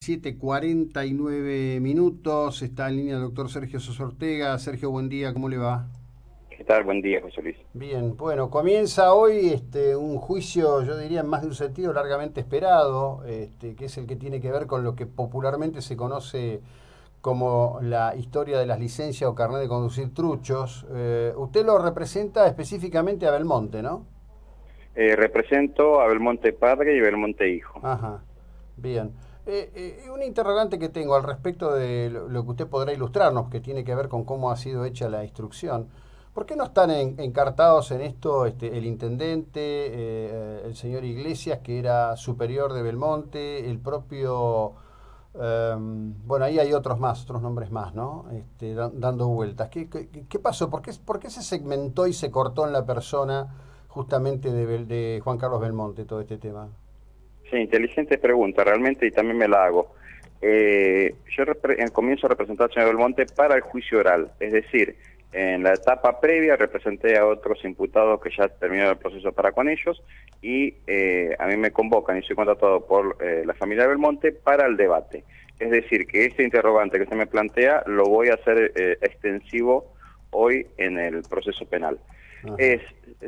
7:49, está en línea el doctor Sergio Sosa Ortega. Sergio, buen día, ¿cómo le va? ¿Qué tal? Buen día, José Luis. Bien, bueno, comienza hoy un juicio, yo diría en más de un sentido, largamente esperado, que es el que tiene que ver con lo que popularmente se conoce como la historia de las licencias o carnet de conducir truchos. Usted lo representa específicamente a Belmonte, ¿no? Represento a Belmonte Padre y Belmonte Hijo. Ajá, bien. Un interrogante que tengo al respecto de lo que usted podrá ilustrarnos, que tiene que ver con cómo ha sido hecha la instrucción. ¿Por qué no están encartados en esto el intendente, el señor Iglesias, que era superior de Belmonte, el propio... bueno, ahí hay otros más, otros nombres más, ¿no? Dando vueltas. ¿Qué pasó? ¿Por qué se segmentó y se cortó en la persona justamente de Juan Carlos Belmonte todo este tema? Sí, inteligente pregunta, realmente, y también me la hago. Comienzo a representar al señor Belmonte para el juicio oral, es decir, en la etapa previa representé a otros imputados que ya terminaron el proceso para con ellos y a mí me convocan y soy contratado por la familia de Belmonte para el debate. Es decir, que este interrogante que se me plantea lo voy a hacer extensivo hoy en el proceso penal. Ajá. Es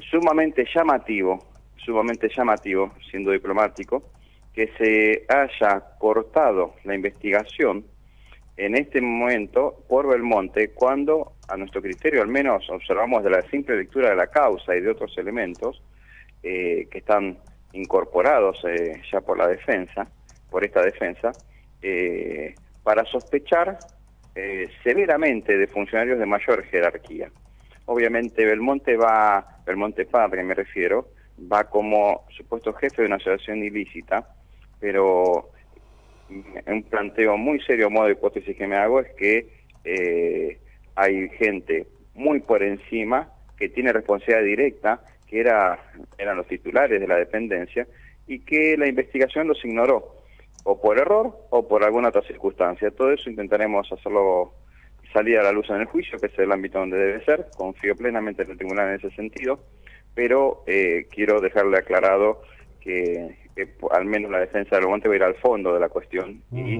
sumamente llamativo, siendo diplomático, que se haya cortado la investigación en este momento por Belmonte, cuando a nuestro criterio al menos observamos de la simple lectura de la causa y de otros elementos que están incorporados ya por la defensa, por esta defensa, para sospechar severamente de funcionarios de mayor jerarquía. Obviamente Belmonte Padre me refiero, va como supuesto jefe de una asociación ilícita, pero un planteo muy serio, modo de hipótesis que me hago, es que hay gente muy por encima que tiene responsabilidad directa, que eran los titulares de la dependencia, y que la investigación los ignoró, o por error o por alguna otra circunstancia. Todo eso intentaremos hacerlo salir a la luz en el juicio, que es el ámbito donde debe ser. Confío plenamente en el tribunal en ese sentido, pero quiero dejarle aclarado que al menos la defensa del Belmonte va a ir al fondo de la cuestión y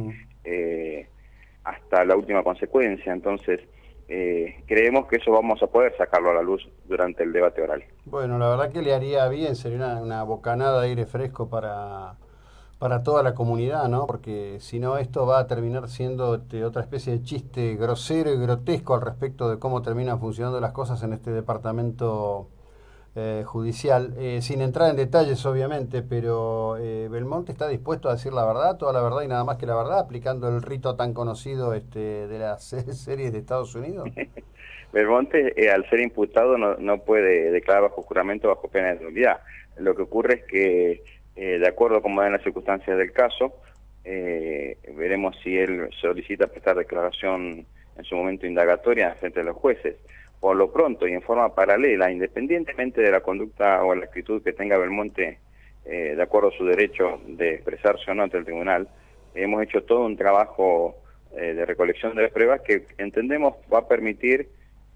hasta la última consecuencia. Entonces, creemos que eso vamos a poder sacarlo a la luz durante el debate oral. Bueno, la verdad que le haría bien, sería una bocanada de aire fresco para toda la comunidad, ¿no? Porque si no, esto va a terminar siendo otra especie de chiste grosero y grotesco al respecto de cómo terminan funcionando las cosas en este departamento judicial. Sin entrar en detalles, obviamente, pero Belmonte está dispuesto a decir la verdad, toda la verdad y nada más que la verdad, aplicando el rito tan conocido de las series de Estados Unidos. Belmonte, al ser imputado, no puede declarar bajo juramento, bajo pena de nulidad. Lo que ocurre es que, de acuerdo a cómo dan las circunstancias del caso, veremos si él solicita prestar declaración en su momento indagatoria frente a los jueces. Por lo pronto y en forma paralela, independientemente de la conducta o la actitud que tenga Belmonte, de acuerdo a su derecho de expresarse o no ante el tribunal, hemos hecho todo un trabajo de recolección de pruebas que entendemos va a permitir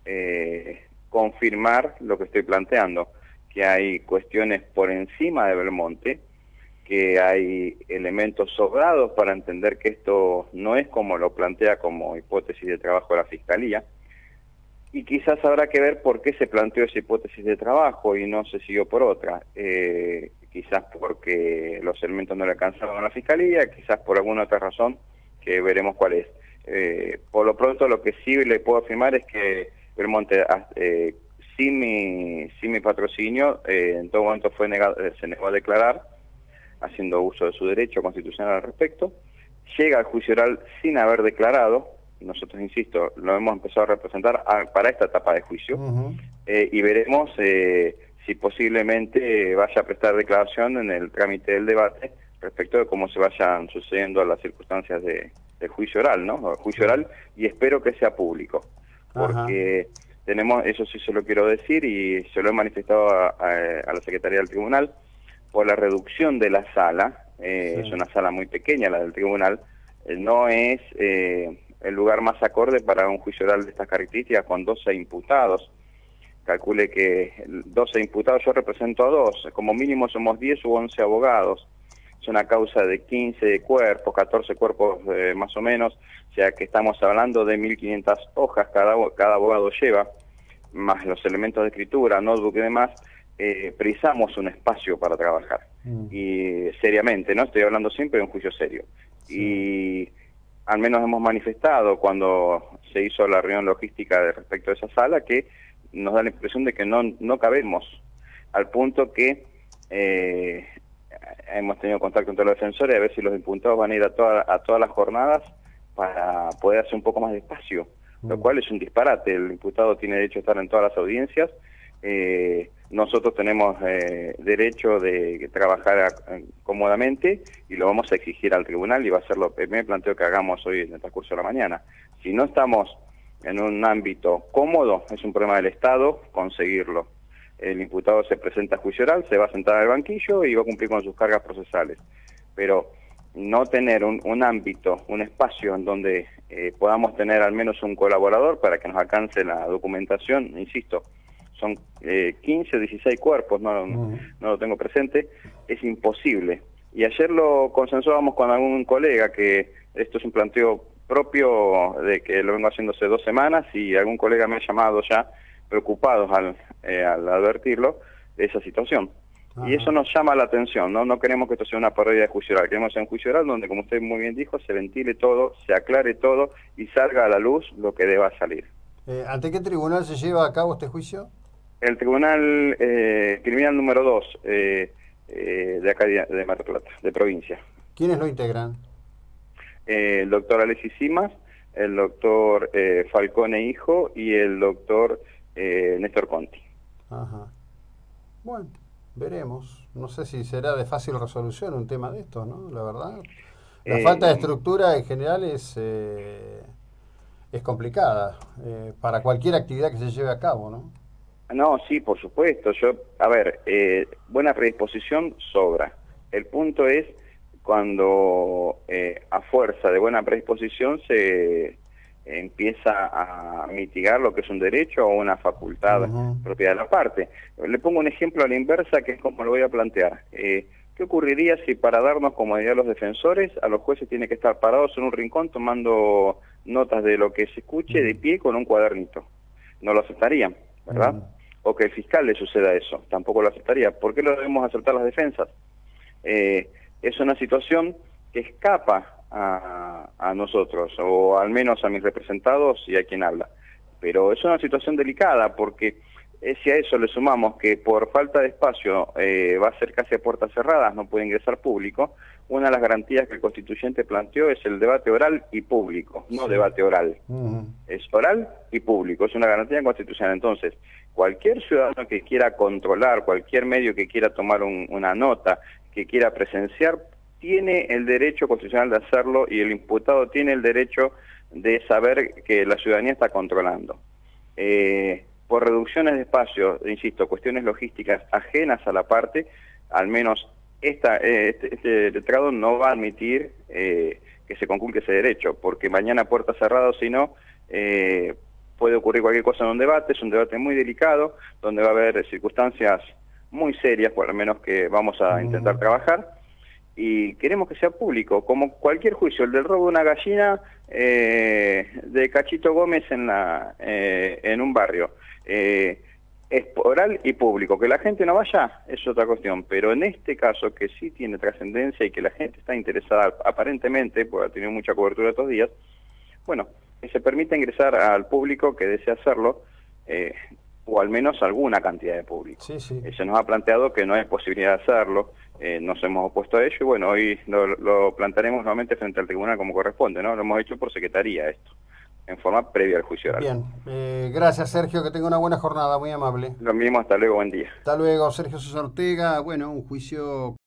confirmar lo que estoy planteando, que hay cuestiones por encima de Belmonte, que hay elementos sobrados para entender que esto no es como lo plantea como hipótesis de trabajo de la Fiscalía, y quizás habrá que ver por qué se planteó esa hipótesis de trabajo y no se siguió por otra. Quizás porque los elementos no le alcanzaron a la Fiscalía, quizás por alguna otra razón que veremos cuál es. Por lo pronto lo que sí le puedo afirmar es que Belmonte, sin mi patrocinio, en todo momento se negó a declarar, haciendo uso de su derecho constitucional al respecto. Llega al juicio oral sin haber declarado. Nosotros, insisto, lo hemos empezado a representar para esta etapa de juicio, y veremos si posiblemente vaya a prestar declaración en el trámite del debate respecto de cómo se vayan sucediendo las circunstancias del juicio oral, ¿no? El juicio oral, y espero que sea público, porque tenemos, eso sí se lo quiero decir y se lo he manifestado a la Secretaría del Tribunal, por la reducción de la sala, es una sala muy pequeña la del tribunal, no es el lugar más acorde para un juicio oral de estas características con 12 imputados. Calcule que 12 imputados, yo represento a 2, como mínimo somos 10 u 11 abogados. es una causa de 15 cuerpos, 14 cuerpos más o menos, o sea que estamos hablando de 1.500 hojas cada abogado lleva, más los elementos de escritura, notebook y demás. Precisamos un espacio para trabajar, y seriamente, ¿no? Estoy hablando siempre de un juicio serio. Sí. Y al menos hemos manifestado cuando se hizo la reunión logística respecto a esa sala que nos da la impresión de que no cabemos, al punto que hemos tenido contacto con todos los defensores a ver si los imputados van a ir a todas las jornadas para poder hacer un poco más de espacio, lo cual es un disparate. El imputado tiene derecho a estar en todas las audiencias, nosotros tenemos derecho de trabajar cómodamente y lo vamos a exigir al tribunal, y va a ser lo primer planteo que hagamos hoy en el transcurso de la mañana. Si no estamos en un ámbito cómodo, es un problema del Estado conseguirlo. El imputado se presenta a juicio oral, se va a sentar en el banquillo y va a cumplir con sus cargas procesales. Pero no tener un ámbito, un espacio en donde podamos tener al menos un colaborador para que nos alcance la documentación, insisto, son 15 o 16 cuerpos, no lo tengo presente, es imposible. Y ayer lo consensuábamos con algún colega, que esto es un planteo propio de que lo vengo haciendo hace 2 semanas, y algún colega me ha llamado ya preocupados al advertirlo de esa situación. Ajá. Y eso nos llama la atención, ¿no? No queremos que esto sea una parodia de juicio oral, queremos un juicio oral donde, como usted muy bien dijo, se ventile todo, se aclare todo y salga a la luz lo que deba salir. ¿Ante qué tribunal se lleva a cabo este juicio? El Tribunal Criminal número 2 de acá de Mar del Plata, de provincia. ¿Quiénes lo integran? El doctor Alexis Simas, el doctor Falcone Hijo y el doctor Néstor Conti. Ajá. Bueno, veremos. No sé si será de fácil resolución un tema de estos, ¿no? La verdad. La falta de estructura en general es complicada para cualquier actividad que se lleve a cabo, ¿no? No, sí, por supuesto. Buena predisposición sobra. El punto es cuando a fuerza de buena predisposición se empieza a mitigar lo que es un derecho o una facultad propia de la parte. Le pongo un ejemplo a la inversa, que es como lo voy a plantear. ¿Qué ocurriría si, para darnos comodidad a los defensores, a los jueces tienen que estar parados en un rincón tomando notas de lo que se escuche de pie con un cuadernito? No lo aceptarían, ¿verdad? O que el fiscal le suceda eso, tampoco lo aceptaría. ¿Por qué lo debemos aceptar las defensas? Es una situación que escapa a nosotros, o al menos a mis representados y a quien habla. Pero es una situación delicada, porque si a eso le sumamos que por falta de espacio va a ser casi a puertas cerradas, no puede ingresar público, una de las garantías que el constituyente planteó es el debate oral y público, no debate oral. Es oral y público, es una garantía constitucional. Entonces, cualquier ciudadano que quiera controlar, cualquier medio que quiera tomar una nota, que quiera presenciar, tiene el derecho constitucional de hacerlo, y el imputado tiene el derecho de saber que la ciudadanía está controlando. Por reducciones de espacio, insisto, cuestiones logísticas ajenas a la parte, al menos este letrado no va a admitir que se conculque ese derecho, porque mañana, puerta cerrada, si no, puede ocurrir cualquier cosa en un debate. Es un debate muy delicado, donde va a haber circunstancias muy serias, por lo menos, que vamos a intentar trabajar, y queremos que sea público, como cualquier juicio. El del robo de una gallina de Cachito Gómez en un barrio. Es oral y público. Que la gente no vaya es otra cuestión, pero en este caso, que sí tiene trascendencia y que la gente está interesada aparentemente, porque ha tenido mucha cobertura estos días, bueno, que se permita ingresar al público que desea hacerlo, o al menos alguna cantidad de público. Sí, sí. Se nos ha planteado que no hay posibilidad de hacerlo, nos hemos opuesto a ello, y bueno, hoy lo plantearemos nuevamente frente al tribunal como corresponde, ¿no? Lo hemos hecho por secretaría esto, en forma previa al juicio oral. Bien, gracias Sergio, que tenga una buena jornada, muy amable. Lo mismo, hasta luego, buen día. Hasta luego, Sergio César Ortega. Bueno, un juicio